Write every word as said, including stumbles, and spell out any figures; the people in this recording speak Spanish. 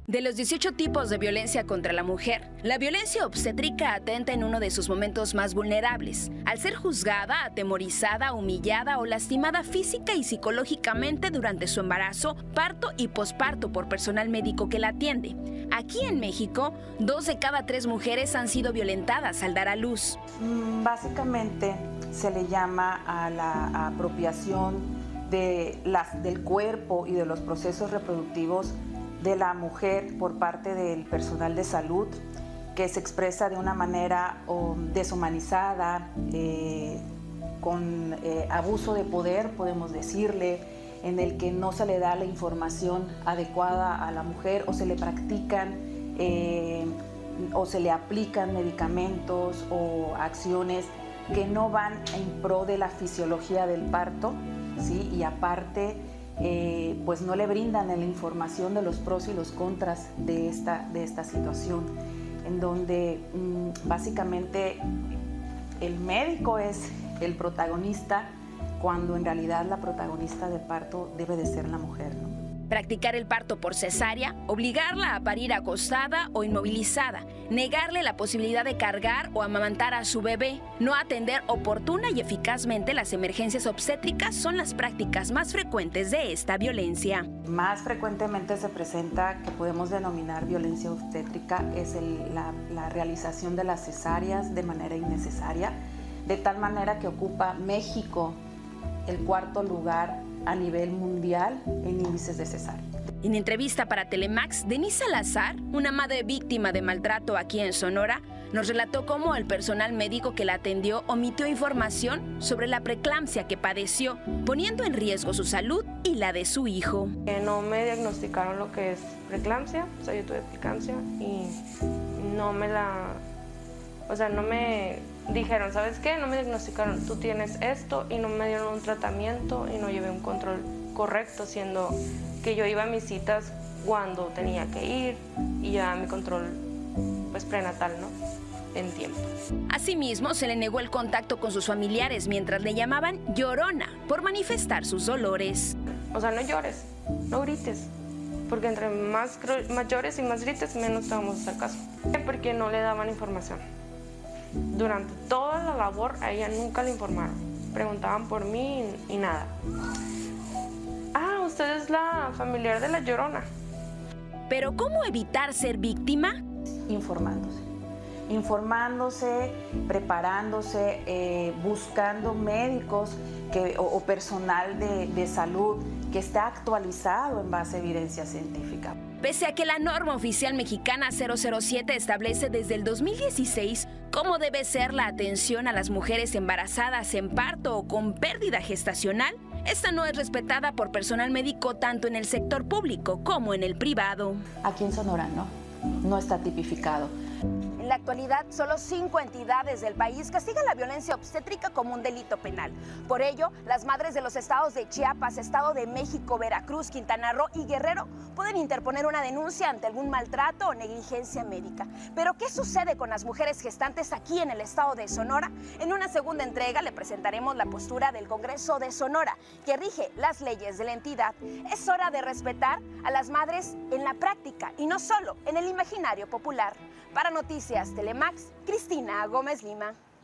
De los dieciocho tipos de violencia contra la mujer, la violencia obstétrica atenta en uno de sus momentos más vulnerables, al ser juzgada, atemorizada, humillada o lastimada física y psicológicamente durante su embarazo, parto y posparto por personal médico que la atiende. Aquí en México, dos de cada tres mujeres han sido violentadas al dar a luz. Básicamente se le llama a la apropiación de las, del cuerpo y de los procesos reproductivos de la mujer por parte del personal de salud, que se expresa de una manera oh, deshumanizada, eh, con eh, abuso de poder, podemos decirle, en el que no se le da la información adecuada a la mujer o se le practican eh, o se le aplican medicamentos o acciones que no van en pro de la fisiología del parto, ¿sí? Y aparte, Eh, pues no le brindan la información de los pros y los contras de esta, de esta situación, en donde mmm, básicamente el médico es el protagonista, cuando en realidad la protagonista del parto debe de ser la mujer, ¿no? Practicar el parto por cesárea, obligarla a parir acostada o inmovilizada, negarle la posibilidad de cargar o amamantar a su bebé, no atender oportuna y eficazmente las emergencias obstétricas son las prácticas más frecuentes de esta violencia. Más frecuentemente se presenta, que podemos denominar violencia obstétrica, es el, la, la realización de las cesáreas de manera innecesaria, de tal manera que ocupa México el cuarto lugar a nivel mundial en índices de cesárea. En entrevista para Telemax, Denise Salazar, una madre víctima de maltrato aquí en Sonora, nos relató cómo el personal médico que la atendió omitió información sobre la preeclampsia que padeció, poniendo en riesgo su salud y la de su hijo. No me diagnosticaron lo que es preeclampsia, o sea, yo tuve preeclampsia y no me la... O sea, no me dijeron, ¿sabes qué? No me diagnosticaron, tú tienes esto, y no me dieron un tratamiento y no llevé un control correcto, siendo que yo iba a mis citas cuando tenía que ir y ya mi control pues prenatal, ¿no? En tiempo. Asimismo, se le negó el contacto con sus familiares mientras le llamaban llorona por manifestar sus dolores. O sea, no llores, no grites, porque entre más, más llores y más grites, menos te vamos a hacer caso. Porque no le daban información. Durante toda la labor a ella nunca le informaron, preguntaban por mí y, y nada. Ah, usted es la familiar de la Llorona. ¿Pero cómo evitar ser víctima? Informándose, informándose, preparándose, eh, buscando médicos que, o, o personal de, de salud que está actualizado en base a evidencia científica. Pese a que la norma oficial mexicana cero cero siete establece desde el dos mil dieciséis cómo debe ser la atención a las mujeres embarazadas en parto o con pérdida gestacional, esta no es respetada por personal médico tanto en el sector público como en el privado. Aquí en Sonora no, no está tipificado. En la actualidad, solo cinco entidades del país castigan la violencia obstétrica como un delito penal. Por ello, las madres de los estados de Chiapas, Estado de México, Veracruz, Quintana Roo y Guerrero pueden interponer una denuncia ante algún maltrato o negligencia médica. Pero, ¿qué sucede con las mujeres gestantes aquí en el estado de Sonora? En una segunda entrega le presentaremos la postura del Congreso de Sonora, que rige las leyes de la entidad. Es hora de respetar a las madres en la práctica y no solo en el imaginario popular. Para Noticias Telemax, Cristina Gómez Lima.